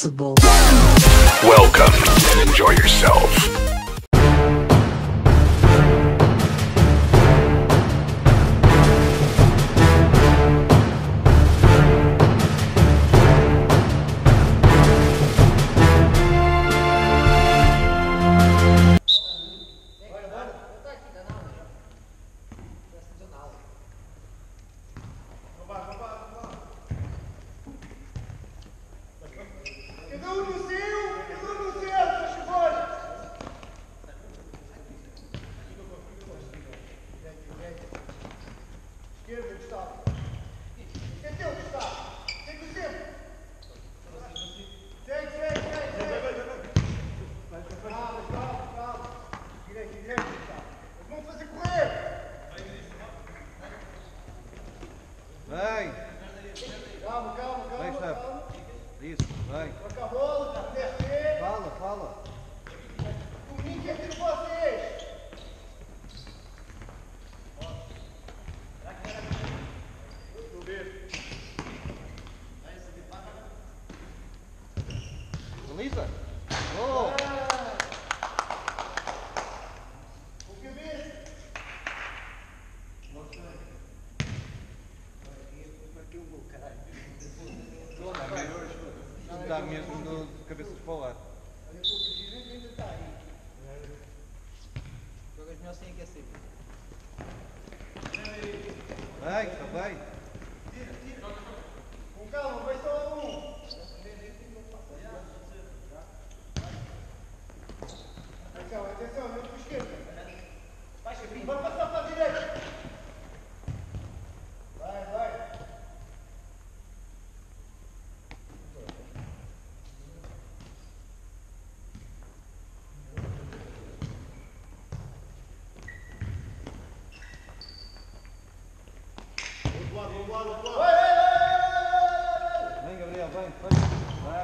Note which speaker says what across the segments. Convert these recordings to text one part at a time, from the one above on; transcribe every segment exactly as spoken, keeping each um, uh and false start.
Speaker 1: responsible.
Speaker 2: Welcome and enjoy yourself.
Speaker 3: Vem! Calma, calma, calma. Vem, calma. Isso, vem. Troca a bola, descer. Fala, fala. Comigo é de vocês. Vou ver. Beleza? Oh! O que vê? Dá mesmo de cabeças para o lado. Olha, o presidente ainda está aí. Jogas melhor sem aquecer. Vai, está bem. Tira, tira. Com calma, vai só um. Atenção, atenção, não para a esquerda. Baixa, vai passar para a direita. Vai, vai. Vem, Gabriel, vem, vem, vai.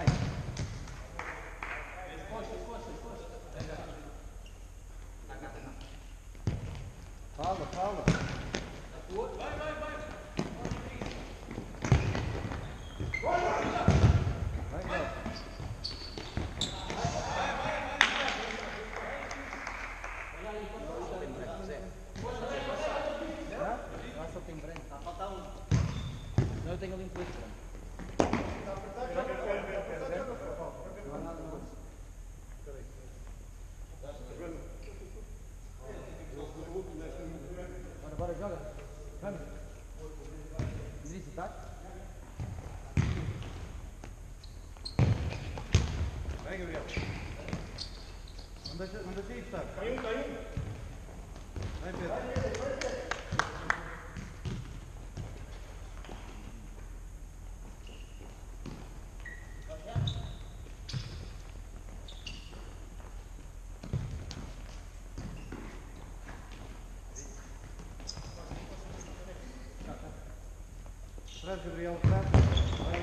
Speaker 3: Fala, fala. Vai, vai, vai. Vai, vai. Vai, vai. Lá só tem branco. Está a faltar um. Não, eu tenho ali um coito branco. Está a apertar, já não há nada mais. Bora, bora, joga. Vamos. Idrissa, tá? Vem, Gabriel. Não deixa, não deixa ir, está? Cai um, cai um. Vem, Pedro. Vai, Pedro, vai, Pedro. Atrás, Gabriel, atrás. Vem.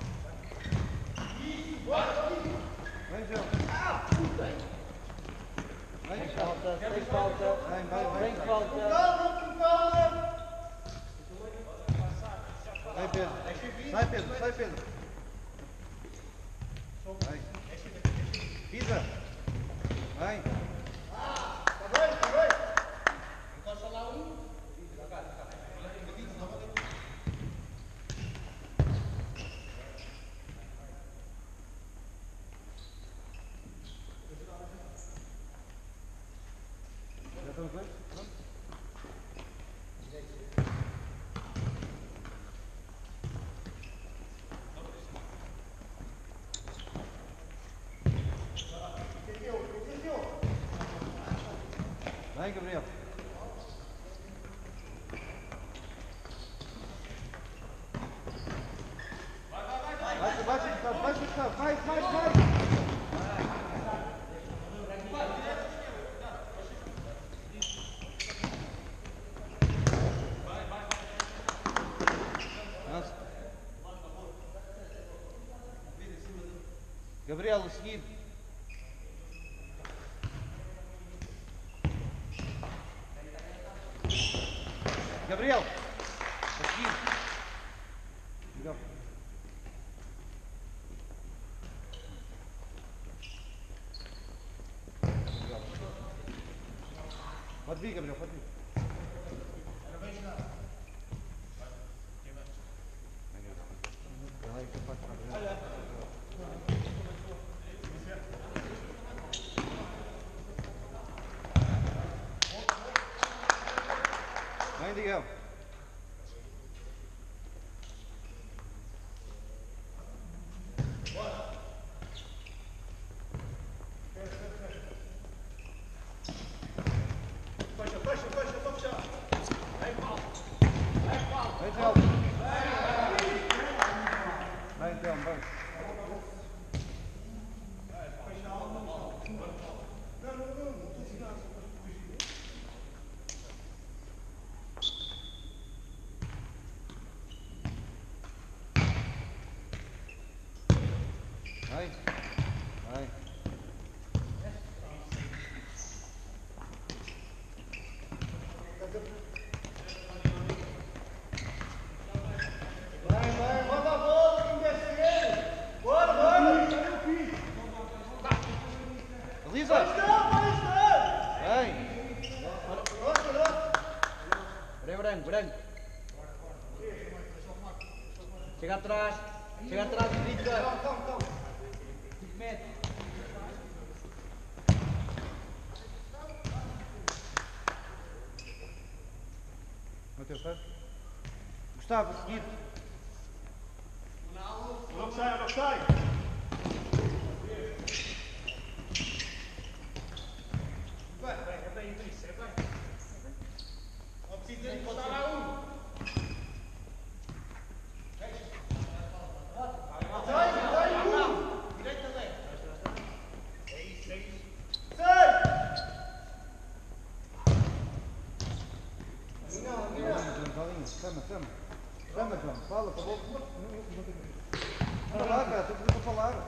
Speaker 3: Vem, João. Ah, puta! Vem, tem falta, tem falta. Vem, vai, vai. Tem falta. Com calma, com calma. Vai, Pedro. Sai, Pedro, sai, Pedro. Vai. Pisa. Vai. Ah, tá bem, tá bem. Encosta lá um. Já estamos bem? Pronto? Vem, Gabriel. Vai, vai, vai, vai. Vai, vai, Gustavo, vai, Gustavo, vai, vai, vai. Gabriel, a seguir. Gabriel, a seguir. Gabriel. vir, Gabriel, pode vir. Vem, Digão.
Speaker 1: Fecha, fecha, fecha, só fechar. Vem, Paulo. Vem, Paulo.
Speaker 3: Vem, Telmo. Vem, Telmo, vem. Vai, vai.
Speaker 1: Vai, vai, manda a bola, quem descer. Bora, bora.
Speaker 3: Elisa!
Speaker 1: Vai estar, vai estar.
Speaker 3: Vem!
Speaker 1: Nossa, nossa.
Speaker 4: Branco, branco, branco. Chega atrás. Chega atrás, Vitor.
Speaker 1: Calma, calma, calma.
Speaker 4: cinco metros.
Speaker 3: Mateus, sai. Gustavo, a seguir.
Speaker 1: Não sai, não sai. Vai, vai, é bem isso, é bem. Não precisa encostar lá um. Sai, sai, um. Direita, leve. É isso, é isso. Sai! Não, não.
Speaker 3: Joãozinho, chama, chama. Chama, João. Fala, por favor. Anda lá, cara, estou para falar.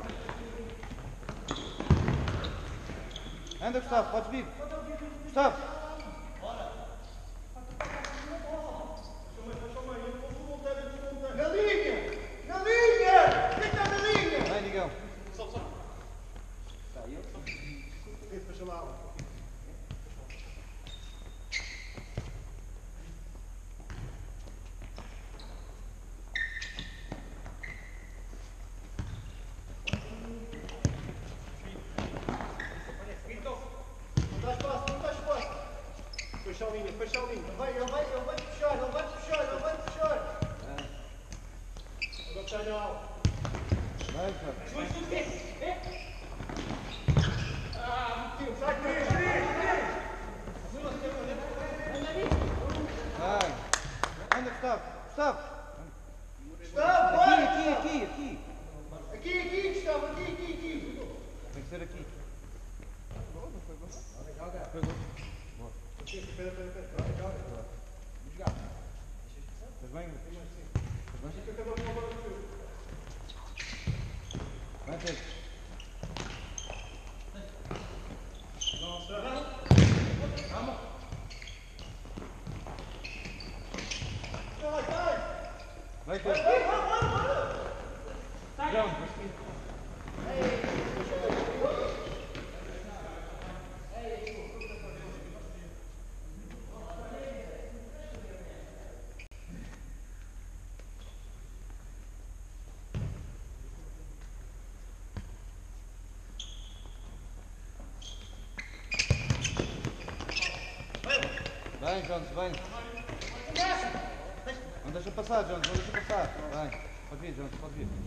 Speaker 3: Anda, Gustavo, podes vir. Gustavo.
Speaker 1: Na linha! Na linha! Quem está na linha?
Speaker 3: Vem, Digão.
Speaker 1: Fecha lá. Não dá espaço, não dá espaço. Fecha a linha, fecha a linha. Ele vai, ele vai, ele vai puxar, ele vai puxar, ele vai puxar. Agora sai na aula.
Speaker 3: Vai, cara.
Speaker 1: Sai, Cris, Cris, Cris.
Speaker 3: Vai. Anda, Gustavo. Gustavo.
Speaker 1: Está,
Speaker 3: Aqui,
Speaker 1: bora.
Speaker 3: aqui, aqui, aqui.
Speaker 1: Aqui, aqui, Gustavo, aqui, aqui, aqui.
Speaker 3: Tem que ser aqui.
Speaker 1: Espera, espera, espera.
Speaker 3: Estás bem?
Speaker 1: Fica cada um agora no seu.
Speaker 3: Vai, Pedro.
Speaker 1: Sai, sai.
Speaker 3: Vai, Pedro. João. Vem, Jones, vem. Não deixa passar, Jones, não deixa passar. Vem. Pode vir, Jones, pode vir.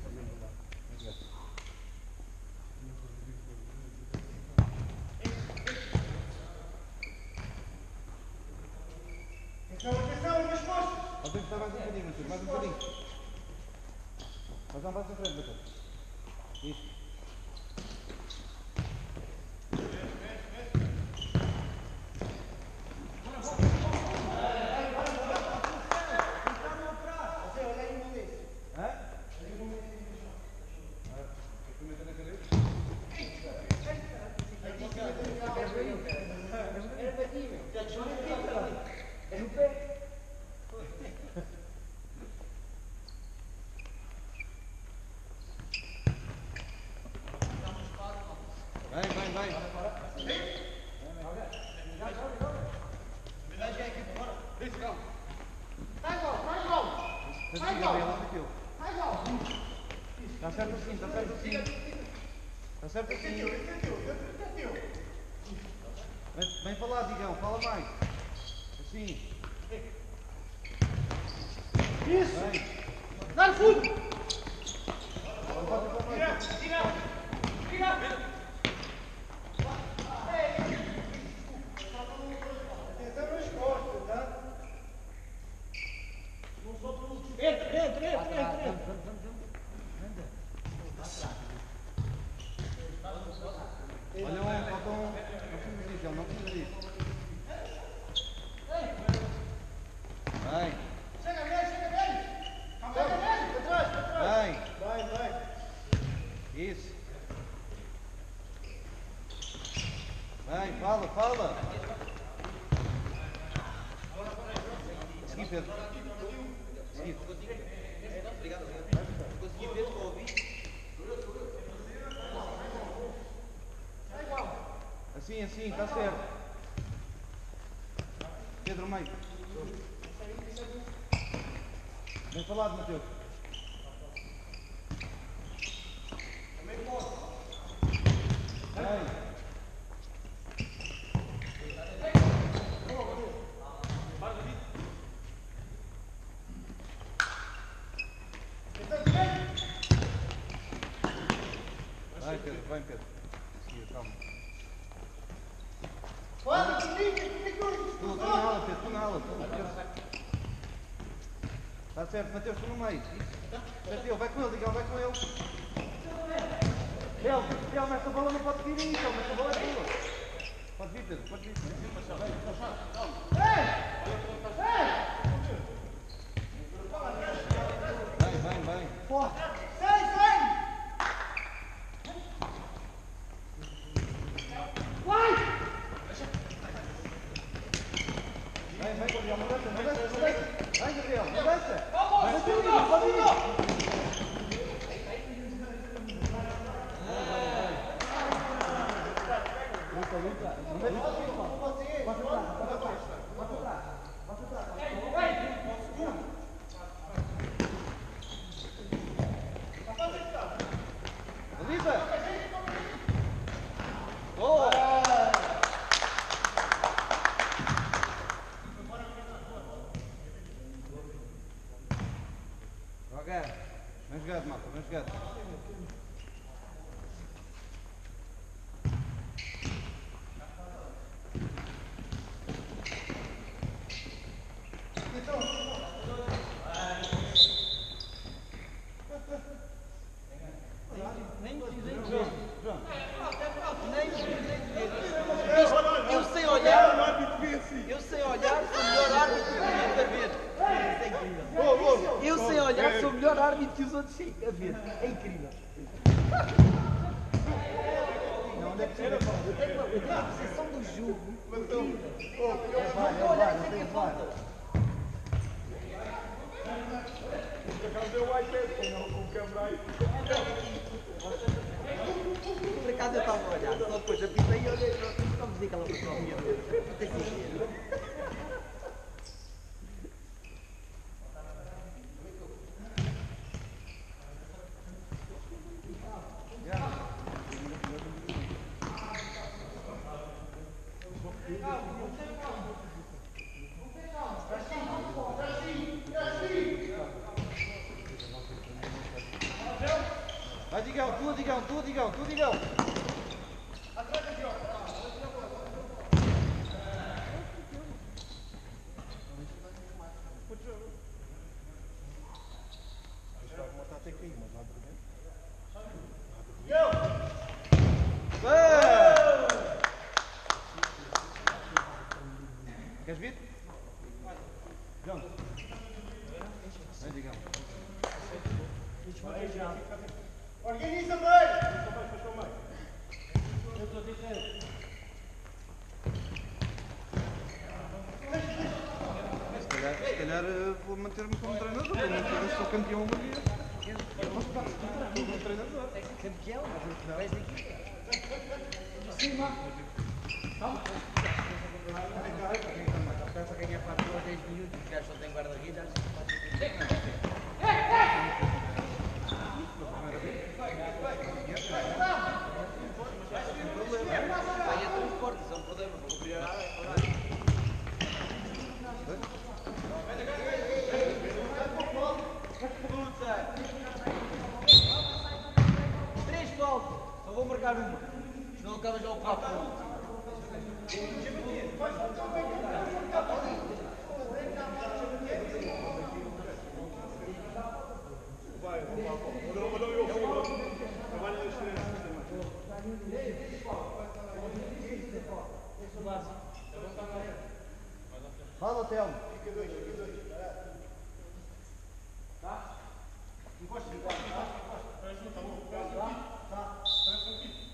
Speaker 1: Atenção, atenção, nas costas.
Speaker 3: Pode vir, mais um bocadinho, Matheus, mais um bocadinho. Mas não vais em frente, Matheus. Isso. Vem, vem, vem. Estás aqui, Gabriel, anda aquilo. Está certo assim, está certo assim. Está certo assim. Vem, vem falar, Digão, fala mais. Assim.
Speaker 1: Isso!
Speaker 3: Vem.
Speaker 1: Dá-lhe fundo!
Speaker 3: Vamos bater para mais.
Speaker 1: Tira! Tira! Atenção nas costas, tá? Entra, entra, entra, entra, entra.
Speaker 3: Olha um, falta um. Não precisa disso, ele não precisa disso. Vem.
Speaker 1: Chega nele, chega nele! Chega nele! Para trás, para trás!
Speaker 3: Vem.
Speaker 1: Vai, vai!
Speaker 3: Isso. Vem, fala, fala. Segui, Pedro. Segui.
Speaker 4: Obrigado, obrigado. Consegui ver o ouvi.
Speaker 3: Assim, assim, está certo. Pedro, meio. Vem para lá, Mateus. Vem. Vai, Pedro, vem, Pedro. Seguir, calma.
Speaker 1: Olha, comigo, comigo!
Speaker 3: Tu, tu na ala, Pedro, tu na ala. Tu. Está certo, Mateus, tu no meio. Certo, ele, vai com ele, Digão, vai com ele. Ele, ele, mas essa bola não pode vir aí, então, mas essa bola é tua. Pode vir, Pedro, pode vir. Vem, vem, vem.
Speaker 1: Forte! Sai, sai! Vai!
Speaker 3: Vem, vem, Gabriel, não dança, não dança, não dança. Vem, Gabriel, não dança.
Speaker 1: Vamos,
Speaker 3: Vem,
Speaker 1: tudo,
Speaker 3: Gabriel, pode ir.
Speaker 1: tudo!
Speaker 3: Elisa! Boa! Joga! Bem jogado, malta, bem jogado.
Speaker 4: Eu sei olhar, eu sei olhar, sou o melhor árbitro que a ver. Isso é incrível. Eu sei olhar, sou o melhor árbitro que os outros sim a ver. É incrível. Não, não é possível. Eu tenho a percepção do jogo. Incrível. Olha, isso é que é falta. Por acaso eu estava a olhar, só depois apitei e olhei, vamos dizer que ela foi para o miúdo. Tem que ser.
Speaker 3: Vai, Digão, tu, Digão, tu, Digão, tu, Digão. Queres vir? Digão. Vem, Digão.
Speaker 1: Organiza bem!
Speaker 3: Se calhar, se calhar eh, vou manter-me como treinador, vou manter, sou campeão uma vez. Como treinador.
Speaker 4: Campeão, mas não és da equipa. Para ganhar quatro ou dez minutos, o gajo só tem guarda-redes. tava já o papo.
Speaker 1: Vai, olha o meu filho. Trabalha na diferença.
Speaker 3: Fala, Telmo.
Speaker 1: Fica dois, fica dois. Tá? Encosta, encosta, tá? Parece um tabu. Tá? Parece um kit.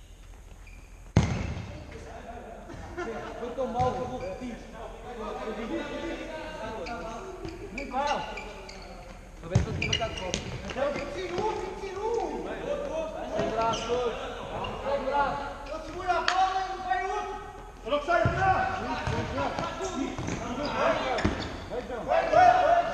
Speaker 4: Foi tão mal que eu vou repetir. Não vai. Talvez fosse um bocado de copo.
Speaker 1: vinte e um, vinte e um.
Speaker 4: Sem braço hoje. Sem braço.
Speaker 1: Ele segura a bola e vai outro. Olha o que sai atrás. Vai, vai, vai.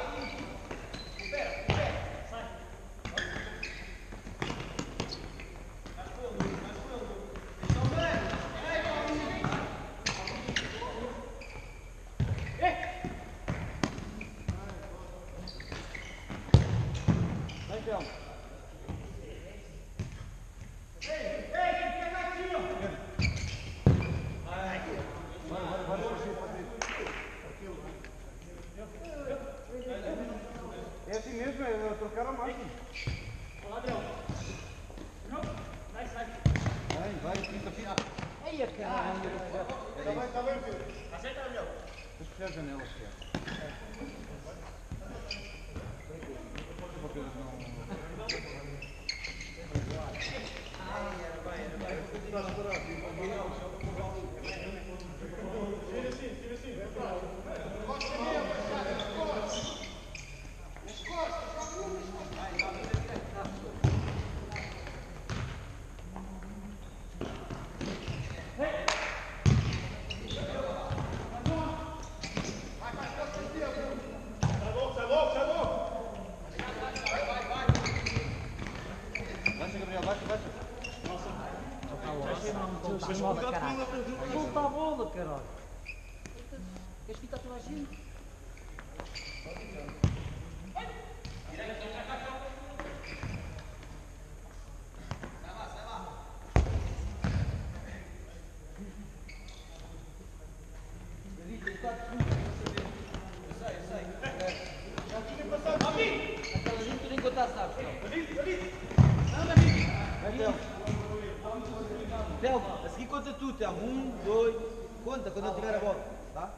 Speaker 3: Vai, Telmo. É assim mesmo, é trocar a máquina. Vai, vai, pinta, pinta.
Speaker 4: Aí a cara.
Speaker 1: Tá bem, tá bem, filho. Aceita, Gabriel.
Speaker 3: Deixa eu fechar a janela, se quer.
Speaker 1: Tira assim, tira assim. Sai logo, sai logo, sai logo.
Speaker 3: Baixa, Gabriel, baixa, baixa.
Speaker 4: Volta a bola, caralho. Queres ficar toda a gente? Aquela gente tu nem contar sabes,
Speaker 3: Vai, Telmo.
Speaker 4: Telmo, a seguir conta tu, Telmo. Um, dois, conta quando eu tiver a bola, tá?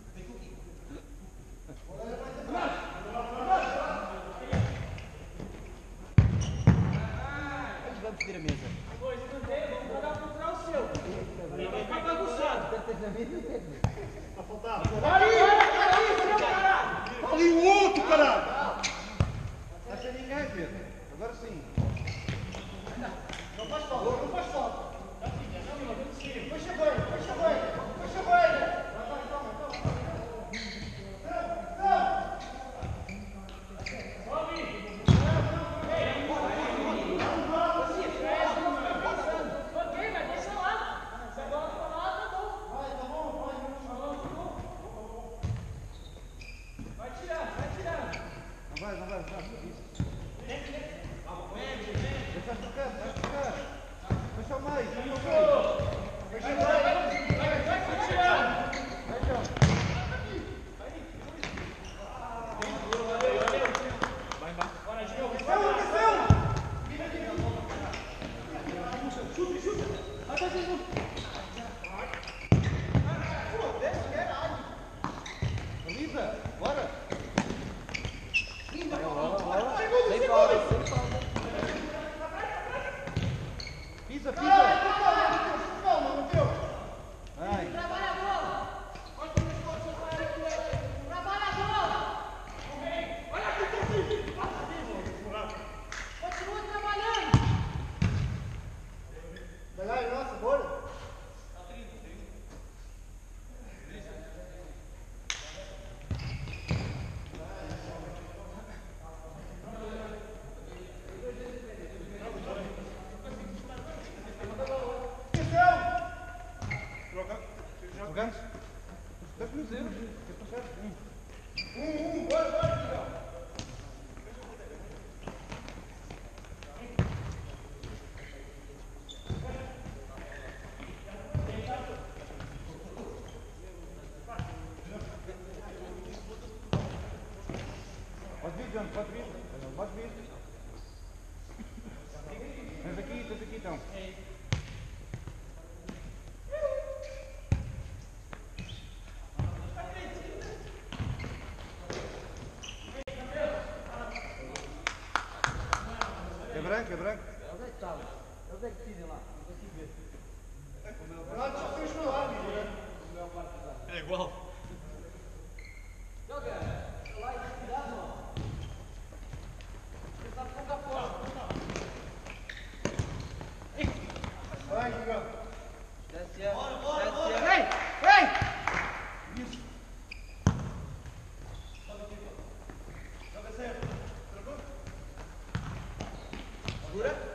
Speaker 4: Vamos pedir a mesa.
Speaker 1: Tá faltando. Ali o outro, caralho.
Speaker 3: Não está sem ninguém, Pedro. Agora sim.
Speaker 1: Não faz falta, não faz falta. Puxa bem, puxa bem, puxa bem.
Speaker 3: Não vai, não vai, vai. Isso. Deixa tocar, vai tocar. Deixa o mais, deixa o mais. Deixa o mais. Vai, Telmo. Elisa, bora.
Speaker 4: Sem falta, sem falta.
Speaker 3: Pisa, pisa.
Speaker 1: Calma, não meteu.
Speaker 3: João, pode vir. Pode vir. Tens aqui, tens aqui então. É branco, é branco.
Speaker 4: Onde é que estava? Onde é que decidem lá? Não consigo ver.
Speaker 1: Pronto, já fez no ar,
Speaker 5: É igual.
Speaker 4: Joga! Lá e cuidado! Você sabe pouco a fora.
Speaker 1: vai, Guga.
Speaker 4: Desce a. Bora, bora, bora!
Speaker 1: Vem, vem! Isso. Joga certo.
Speaker 4: Segura?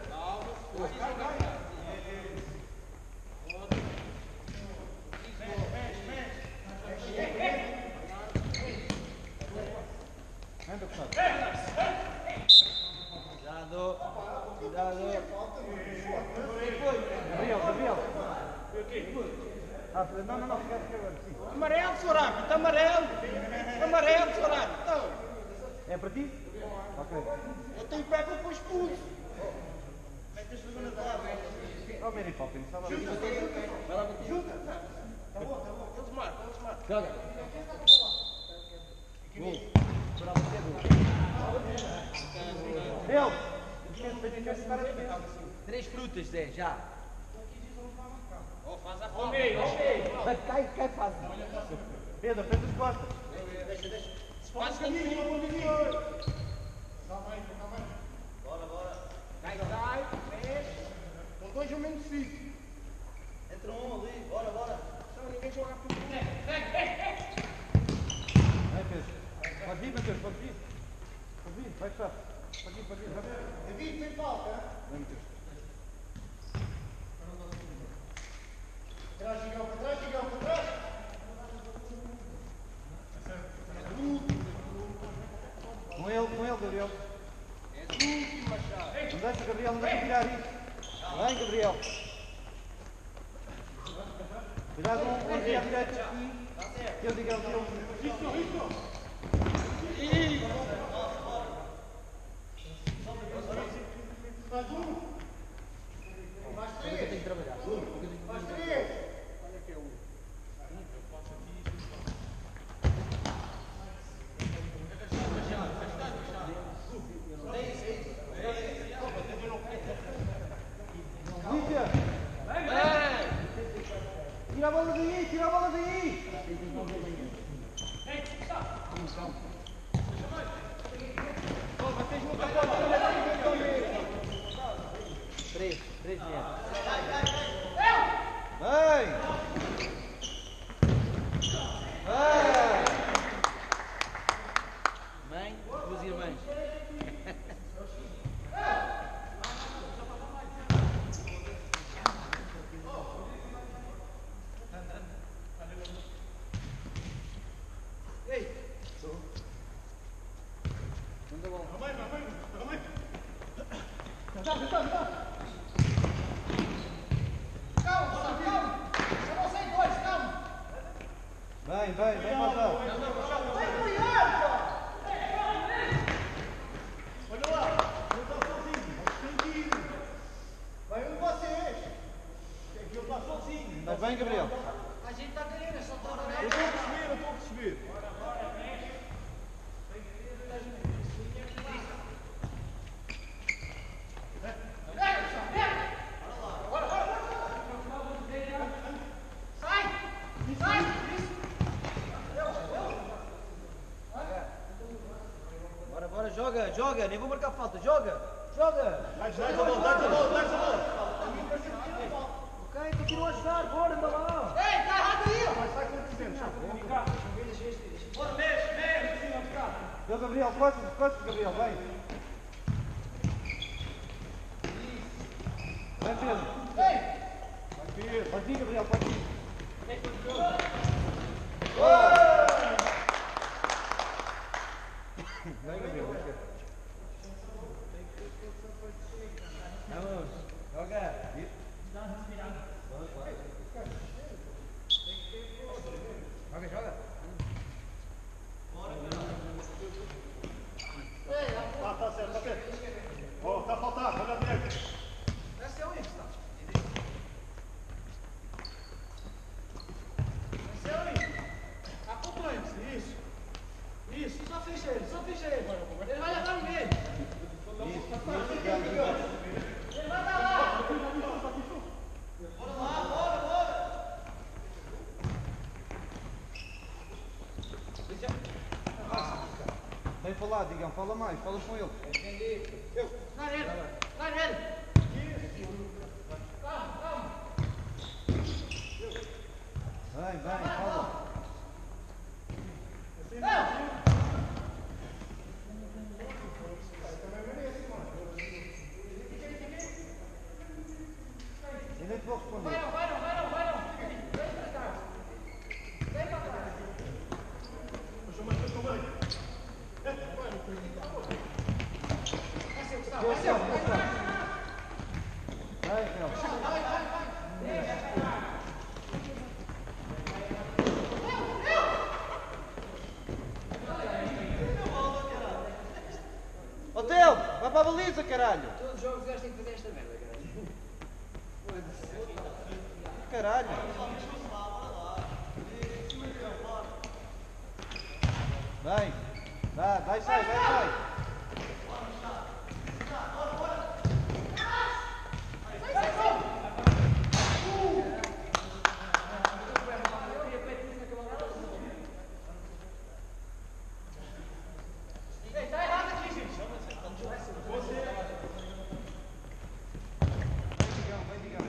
Speaker 3: Anda, Gustavo.
Speaker 4: Cuidado! Cuidado!
Speaker 3: Gabriel, Gabriel. Ah, não, não, não, fica, fica agora, sim.
Speaker 5: Amarelo, senhor árbitro, amarelo. Amarelo, senhor árbitro. Então,
Speaker 3: É para ti? Ok.
Speaker 5: eu tenho pé para pôr expulso. Mete a segunda palavra.
Speaker 3: Ó, Mary Poppins, estava ali.
Speaker 4: Vai lá, bater.
Speaker 1: Junta. Tá bom, tá bom.
Speaker 5: Eles marcam, eles marcam.
Speaker 4: Joga!
Speaker 3: Gol. Gabriel, esquece de ficar a
Speaker 4: Três frutas, Zé, já!
Speaker 5: Oh, faz a falta.
Speaker 4: Vai, cai, cai fácil!
Speaker 3: Pedro, fez as costas.
Speaker 1: Deixa, deixa.
Speaker 5: Faz com
Speaker 1: Calma aí, calma aí.
Speaker 5: Cai, cai, mexe. Com dois ao menos cinco.
Speaker 1: Entra um ali, bora, bora.
Speaker 5: Então ninguém joga por boneco.
Speaker 3: Vai, Pedro. Pode vir, Matheus, pode vir. Pode vir, vai fechar. Pode vir, pode vir, rápido.
Speaker 1: David, tem falta, hein?
Speaker 3: Vai, Matheus.
Speaker 1: Trás, Gigão, para trás, Gigão, para trás.
Speaker 3: Com ele, com ele, Gabriel. Não deixa, Gabriel, não deixa tirar isso. Vem, Gabriel. Cuidado com o aqui à direita aqui. Que eu digo ao teu. Isso, isso.
Speaker 1: Mais um. Mais
Speaker 4: Eu
Speaker 1: três.
Speaker 4: tenho que trabalhar.
Speaker 1: Mais três.
Speaker 3: Lídia. Tira a bola daí, tira a bola daí.
Speaker 4: Três, três metros.
Speaker 3: Vem. Vem.
Speaker 4: Mãe, duas irmãs. Manda bom.
Speaker 1: Calma, calma. Eu não sei dois, calma.
Speaker 3: Vem, vem, vem mais lá.
Speaker 1: Vai ganhar, pô. Olha lá. Eu estou sozinho. Tem que ir. Vai um de vocês. Tem que eu estou sozinho.
Speaker 3: Mas vem, Gabriel.
Speaker 1: A gente está querendo, é só trabalhar. Eu estou a perceber, eu estou a perceber.
Speaker 4: Bora, bora, joga, joga. Nem vou marcar falta. Joga, joga.
Speaker 1: Dá-lhe a bola, dá-lhe a bola, dá-lhe a bola.
Speaker 4: Ok, continua a jogar. Bora, anda lá.
Speaker 1: Ei, está errado aí. Mas sai com o presidente.
Speaker 3: Deu, Gabriel, costas, costas, Gabriel, vem. Vem, Pedro. Pode vir, Gabriel, pode vir. Vem, Gabriel, vem.
Speaker 4: Vamos, joga. Joga, joga.
Speaker 3: Tem falado, Digão, fala mais, fala com ele.
Speaker 5: Lá nele, lá nele.
Speaker 3: Vem, vem, fala. Eu nem te vou responder.
Speaker 5: Vai não, vai não, vai não, vai não. Vem pra cá. Vem pra cá. Vai ser, Gustavo, vai ser.
Speaker 3: Vai, Rafael. Ó Teu, vai para a baliza, caralho.
Speaker 5: Todos os jogos gajos têm que fazer esta merda, caralho.
Speaker 3: Caralho. Vai, vai, vai, sai, vai, sai.
Speaker 5: Está errado aqui, gente.
Speaker 3: Vai, Digão.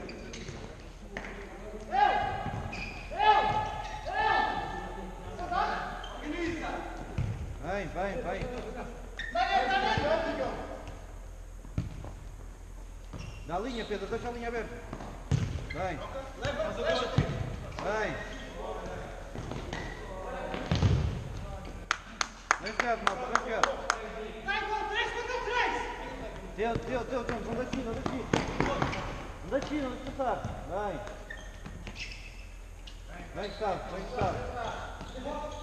Speaker 3: Vem, vem, vem. Na linha, Pedro, deixa a linha aberta. Vem. Vem. Vem quieto, malta, vem quieto.
Speaker 5: Vai com três contra três.
Speaker 3: Teu, teu, teu, teu, não deixe ir, não deixe ir. Não deixe ir, não deixe passar. Vem. Vem, Gustavo, vem, Gustavo.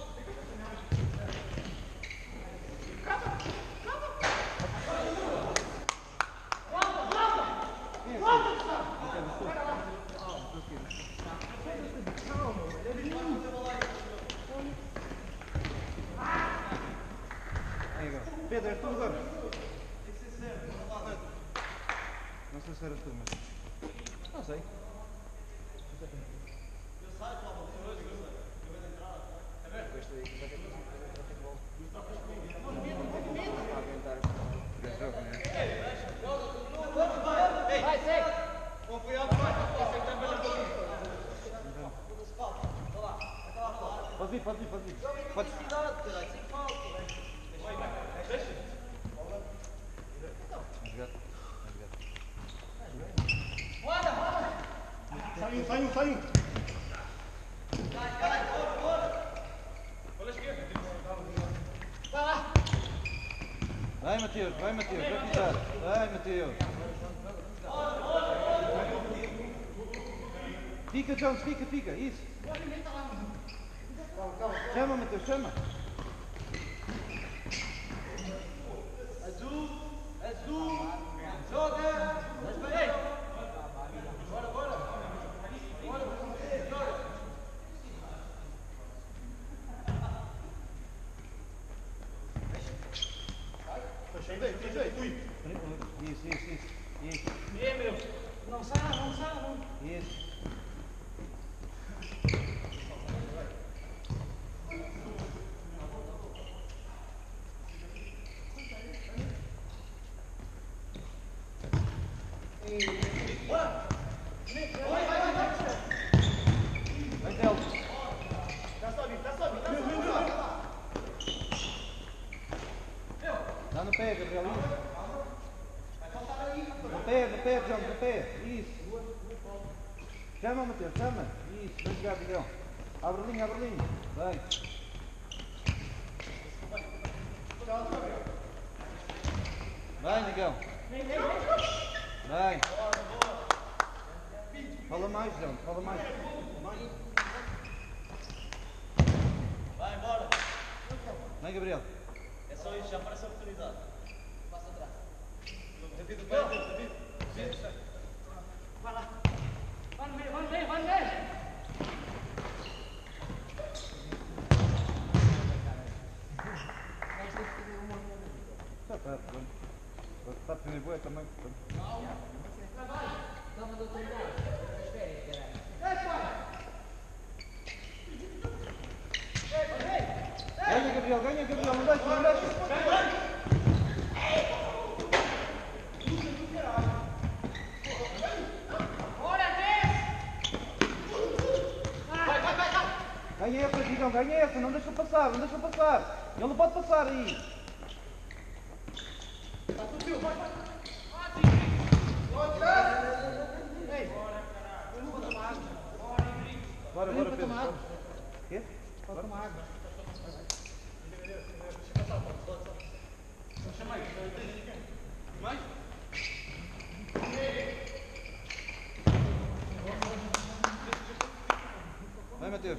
Speaker 3: Pedro, és tu agora? Não sei se era tu, mas... Não sei.
Speaker 5: Vai, segue.
Speaker 3: Pode ir, pode ir, pode ir. Pode ir.
Speaker 1: Sai um, sai um, sai um.
Speaker 3: Vai, Mateus, vai, Mateus, vai pisar. Vai, Mateus. Fica, Jones, fica, fica, isso. Chama, Mateus, chama.
Speaker 4: Azul, azul, joga. Ei. Bora, bora. Bora, joga.
Speaker 1: Fechei daí, fechei daí, fui.
Speaker 3: Isso, isso, isso. Isso,
Speaker 5: E aí, meu? Não sai, não sai, não.
Speaker 3: isso. Vem, Tel.
Speaker 1: Tá sobe, tá sobe, tá sobe.
Speaker 3: Dá no pé, Gabriel, isso. No pé, no pé, João, no pé. Isso. Chama, Mateus, chama. Isso, vem jogar, Digão. Abre a linha, abre a linha. Vem. Vem, Digão. Vem. Fala mais, João, fala mais.
Speaker 4: Vai embora.
Speaker 3: Vem, Gabriel.
Speaker 4: É só isso, já aparece a oportunidade. Passa atrás.
Speaker 5: David, vai, David. Vai lá. Vai no meio, vai no meio, vai no meio.
Speaker 3: Está perto, vamos. Está a primeira boa também.
Speaker 5: Toma do teu lado. As férias, caralho.
Speaker 3: Ganha, Gabriel, ganha, Gabriel, não deixa, não deixa. ganha essa, não deixa passar, não deixa passar. Ele não pode passar aí. Bora, bora, Pedro. Quê?
Speaker 5: Pode tomar água.
Speaker 3: Vai, Matheus.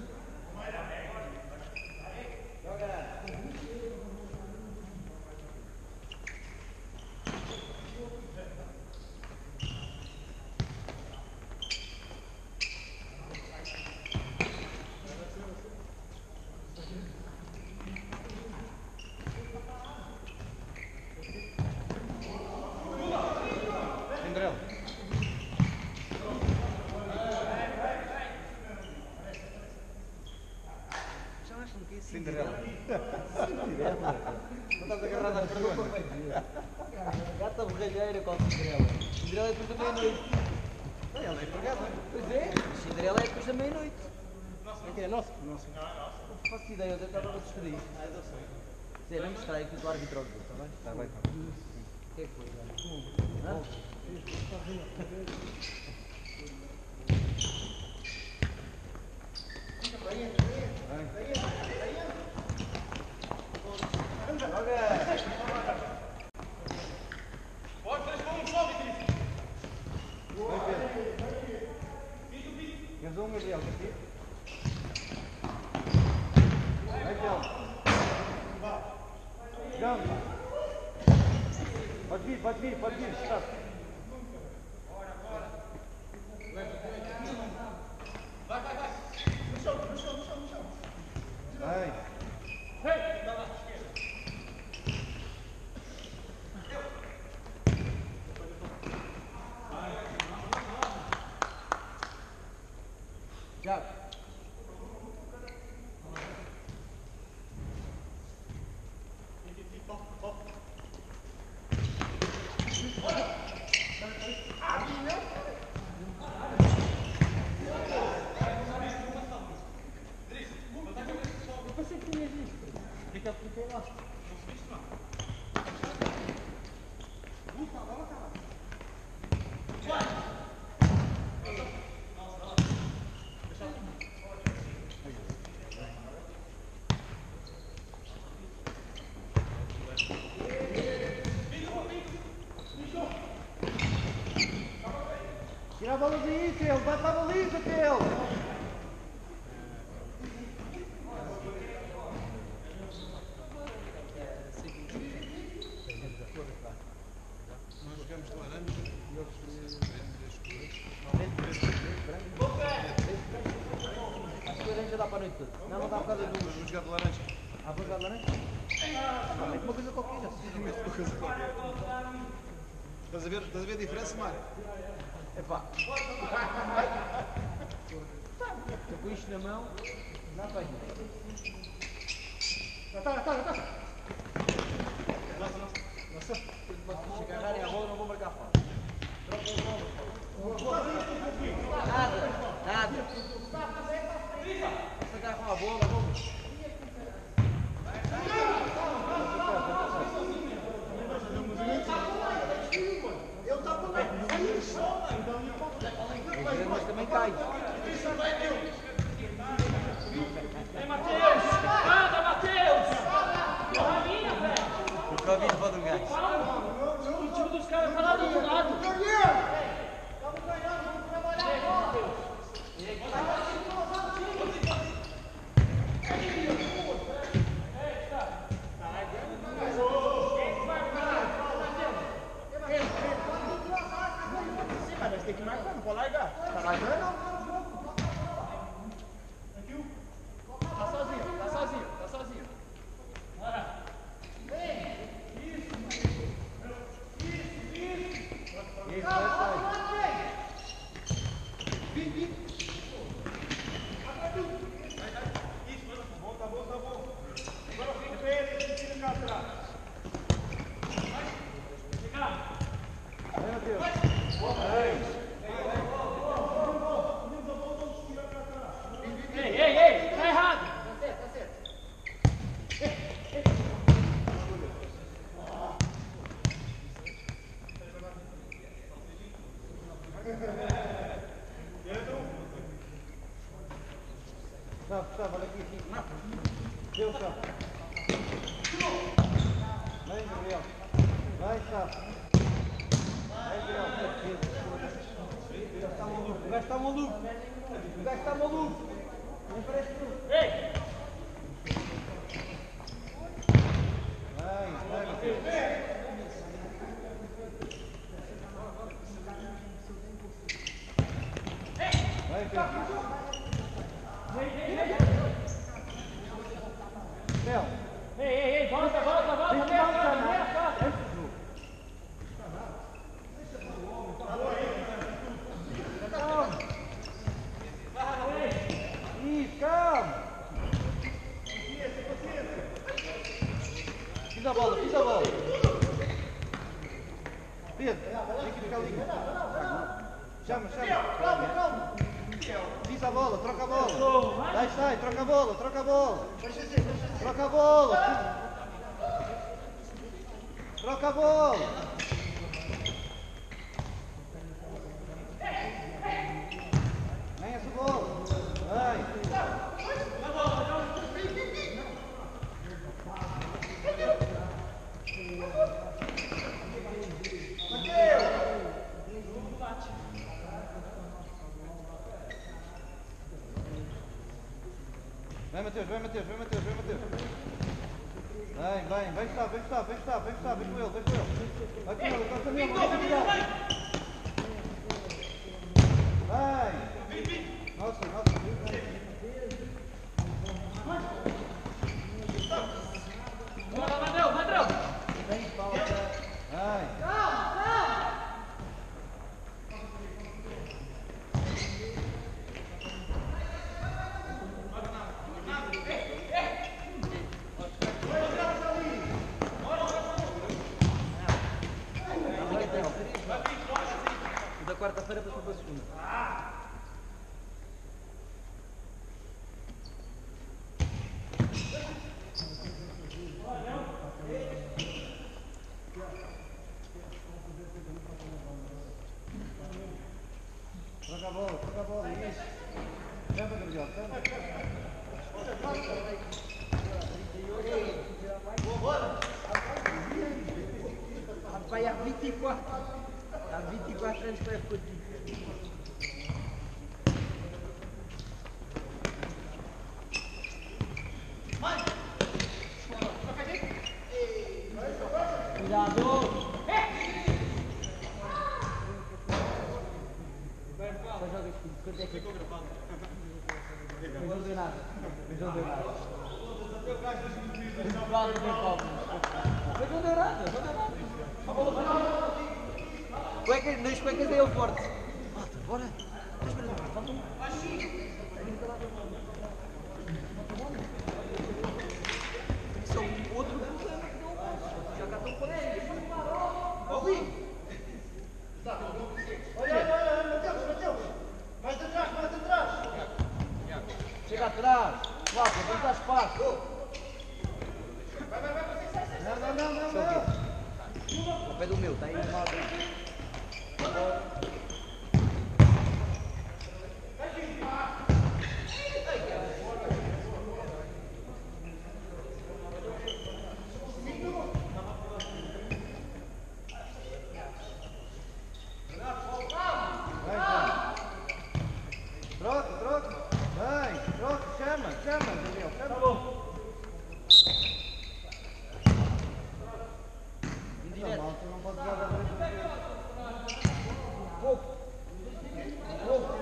Speaker 3: Cinderela. Cinderela. Cinderela. Não estás agarrado às perguntas?
Speaker 4: Gata borralheira com a Cinderela. Cinderela é depois da meia-noite.
Speaker 3: Ela é empregada.
Speaker 4: Pois é. Cinderela é depois da meia-noite.
Speaker 1: É que é nosso? Nosso.
Speaker 4: Não faço ideia, eu estava a distrair. Ah, eu sei. Zé, não me distrai que eu estou a arbitrar o jogo, está bem?
Speaker 3: Está bem, está bem.
Speaker 4: O que é que foi? Hã?
Speaker 3: Queres um, Gabriel? Aqui? Vai, Pedro. Jogamos. Pode vir, pode vir, pode vir. Está.
Speaker 1: Vai, vai, vai. No chão, no chão, no chão, no chão.
Speaker 3: Vai.
Speaker 4: Já.
Speaker 3: Tira a bola daí, Telo. Vai para a baliza, Telo.
Speaker 6: Nós jogamos de laranja e outros de escuras.
Speaker 4: Acho que a laranja dá para a noite toda. Não, não dá por causa do...
Speaker 6: Vamos jogar de laranja.
Speaker 4: Ah, vou jogar de laranja? Ah, é uma coisa qualquer.
Speaker 6: Estás a ver, estás a ver a diferença, Mário?
Speaker 4: Epá. Estou com isto na mão. Não vai.
Speaker 1: Já está, já está, já está.
Speaker 4: Se vocês agarrarem a bola, não vou marcar falta. Nada, nada. Se agarram a bola, vamos.
Speaker 1: Ele está com
Speaker 4: Mas também cai.
Speaker 5: Ei, Matheus! Anda, Matheus! Porra minha, velho!
Speaker 4: O Covid pode um gajo.
Speaker 5: O time dos caras tá lá do outro lado.
Speaker 1: Estamos ganhando, vamos trabalhar agora. Tem que marcar, não pode largar. Tá largando? Tá sozinho, tá sozinho, tá sozinho.
Speaker 3: Isso, vai,
Speaker 1: Vem, vem.
Speaker 6: Bom, tá bom, tá bom.
Speaker 1: Agora fica com ele, tira cá atrás.
Speaker 3: vai, Matheus. Vai.
Speaker 5: Ei, ei, ei! Tá errado!
Speaker 3: Vai, Sapo. Vai, Grão.
Speaker 4: O gajo está maluco, o gajo está maluco. O gajo está maluco. Não parece tudo.
Speaker 5: Ei!
Speaker 3: Vai, vai, Matheus. Vai, Pedro. Léo.
Speaker 5: Ei, ei, ei, volta, volta, volta, meia costa, meia costa.
Speaker 3: Calma. Isso, calma. Pisa a bola, pisa a bola. Pedro, tem que ficar ali. Chama, chama.
Speaker 1: Calma, calma.
Speaker 3: Pisa a bola, troca a bola. Sai, sai, troca a bola, troca a bola. Troca a bola. Troca a bola. Ganha essa bola. Vai. Vai, Matheus, vai, Matheus, vai, Matheus, vai, Matheus. Vai, vai, vai estar, vai estar, vai estar, vai estar, vai com ele, vai com ele. Vai com ele, vai com ele, vai com ele. Vai. Nossa, nossa.
Speaker 5: Bora, Madrão, Madrão.
Speaker 3: Vai.
Speaker 4: Da quarta-feira passou para a segunda.
Speaker 3: Troca a bola, troca a bola, isso. Chama, Gabriel, chama.
Speaker 4: Vai a vinte e quatro. Há vinte e quatro anos que vai ficar aqui. Cuidado! Só joga aqui. Quanto é que eu estou gravando? Não deu nada. Não deu nada. Não deu nada. Mas não deu nada. Não deu nada. Cuecas, nas cuecas é ele forte. Malta, bora. Falta um. Isso é um outro problema que não faz. Já cá estão com ele. Ouvi.
Speaker 1: Olha, olha, olha, Matheus, Matheus. Mais atrás, mais atrás.
Speaker 4: Chega atrás. Malta, vamos dar espaço.
Speaker 3: Não, não, não, não, não.
Speaker 4: O pé do meu, está aí mal.
Speaker 3: Troca, troca. Vai, troca, chama, chama, Gabriel, chama. Indireto. Malta, não pode jogar da frente.
Speaker 4: Pouco. Pouco.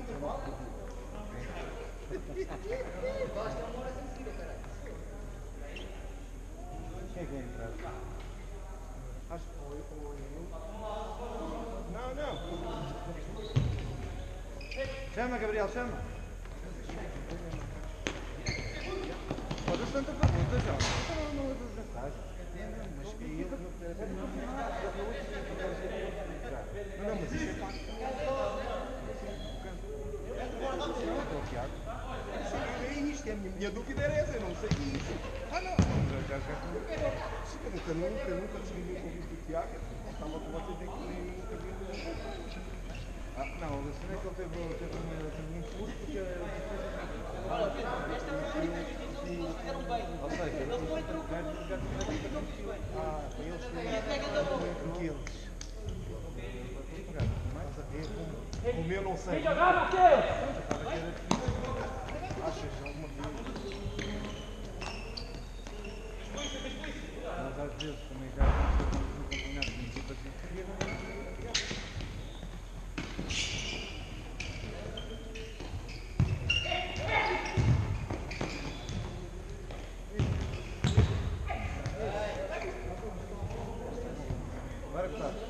Speaker 3: Quem é que é entrado?
Speaker 1: Acho que foi o Não, não.
Speaker 3: Chama, Gabriel, chama. Pode ser tanta pergunta já. Não, não, não, mas que ele não tem não, não, mas isso é fácil.
Speaker 1: É isto, a minha dúvida era essa, eu não sei isso. Ah, não. Eu nunca, nunca, nunca descrevi o convite do Tiago. Estava com vocês aqui que nem nunca vi.
Speaker 3: Ah, não, a cena é que ele teve, teve, teve muito curto porque...
Speaker 4: Olha, Pedro, esta foi a única justiça que eles fizeram bem.
Speaker 3: Ou seja,
Speaker 4: Ele foi entre o
Speaker 3: ah, para eles
Speaker 4: E pega da boca.
Speaker 3: porque eles... Mais a ver como... Como eu não sei...
Speaker 5: Vem jogar, Matheus!
Speaker 3: Achas alguma vez? Mas às vezes também já estamos no campeonato de equipas e... Agora que está.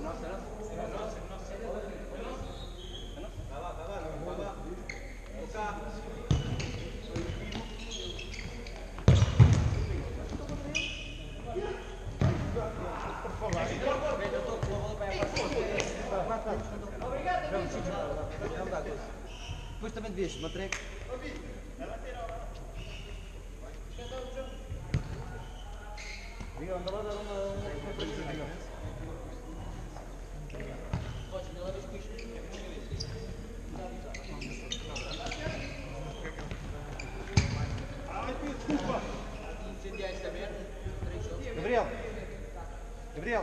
Speaker 4: Depois também devias, Matreco.
Speaker 3: Diga, anda lá dar uma... uma coisa. Gabriel! Gabriel!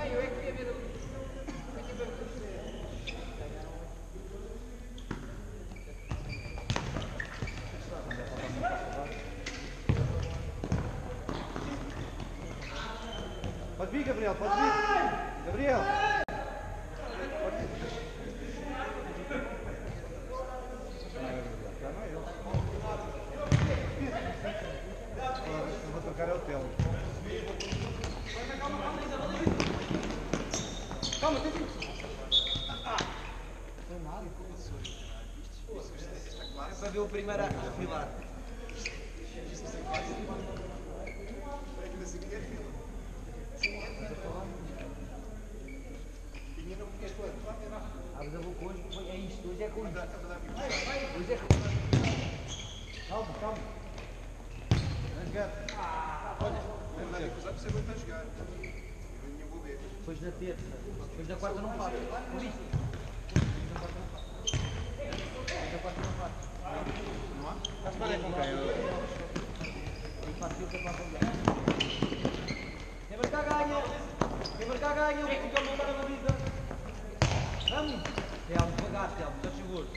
Speaker 3: Pode vir, Gabriel, pode vir! Gabriel! Pode vir. Eu vou tocar é o Telmo.
Speaker 4: Calma, tem tempo. É para ver o primeiro a filar. Ah, mas eu vou com hoje, é isto, hoje é com isto. Hoje é com isto.
Speaker 3: Calma, calma.
Speaker 1: Mas acusar por ser muito a jogar. Eu vou ver.
Speaker 4: Depois da terça, depois da quarta não faço. Por isso. Depois da quarta não faço. Depois da quarta não faço.
Speaker 3: Não há? A semana é com quem?
Speaker 4: Eu faço eu que eu faço alguém. Quem marcar ganha. Quem marcar ganha, eu vou ficar a mandar a vida. Vamos. Telmo, devagar, Telmo, está seguro.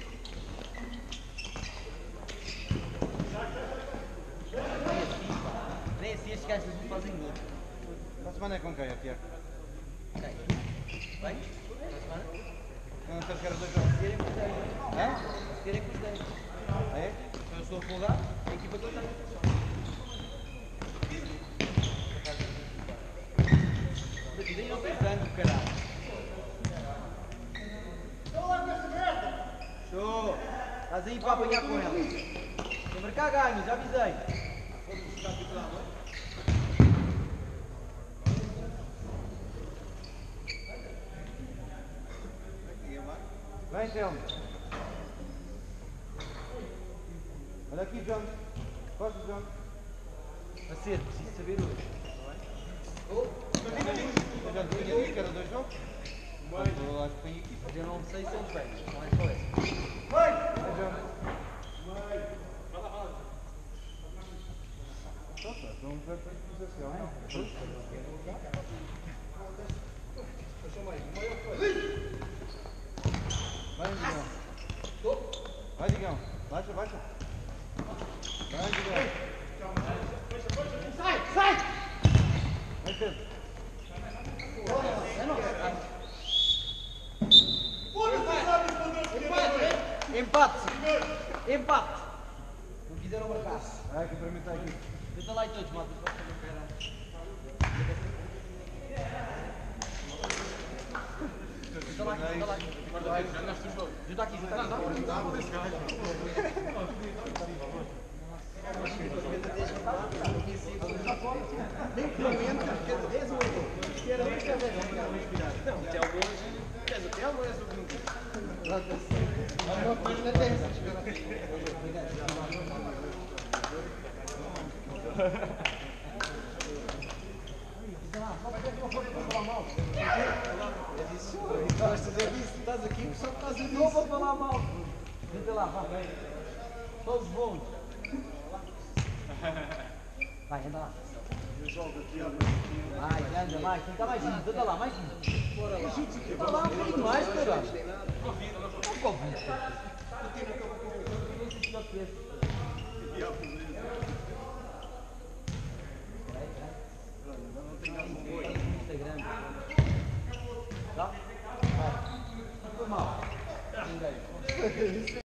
Speaker 4: Nem assim estes gajos não fazem gol.
Speaker 3: A semana é com quem, Tiago?
Speaker 4: Ok. Bem? Para a semana?
Speaker 3: Não estás que era dois jogos?
Speaker 4: Terem com os dez.
Speaker 3: Hã?
Speaker 4: Terem com os dez.
Speaker 3: É?
Speaker 4: Eu estou a folgar, a equipa que eu tenho. Daí não tem frango, caralho. Show! Estás aí para apanhar com ela. Quem marcar ganho, já avisei.
Speaker 3: Vem, Telmo. Olha aqui, João. Posso, João?
Speaker 4: A ser, preciso saber hoje.
Speaker 3: Eu já tinha dito que era dois jogos. Eu acho que tem equipa.
Speaker 4: Mas eu não sei se eles vêm, não é só esse.
Speaker 3: Vem, João. Vamos ver para a posição, não? Vai, Digão. Vai, Digão. Baixa, baixa. Vai, Digão.
Speaker 5: Sai, sai!
Speaker 3: Vai, Pedro.
Speaker 4: É nosso.
Speaker 1: Foda-se, sabe responder o que é.
Speaker 4: Empate! Empate! Não quiseram marcar.
Speaker 3: Vai, que para mim está aqui.
Speaker 4: Tenta lá e todos, malta. Junta lá aqui, junta lá aqui. Junta aqui, junta aqui.
Speaker 1: Nem comenta, cada vez um outro. Isto era muito cada vez. Não, o Telmo hoje. És o Telmo ou és o Bruno? Mas na terra. Gostas é disso? Estás aqui só por causa disso.
Speaker 4: Não vou falar mal. Junta lá, vá. Todos bons. Vai, anda lá. Vai, anda mais. Tenta mais um. Tenta lá, mais um. Bora lá. Tenta lá um bocadinho mais, caralho. Não convite. Não sei Instagram. Tá? Vai. Não foi mal. Ninguém.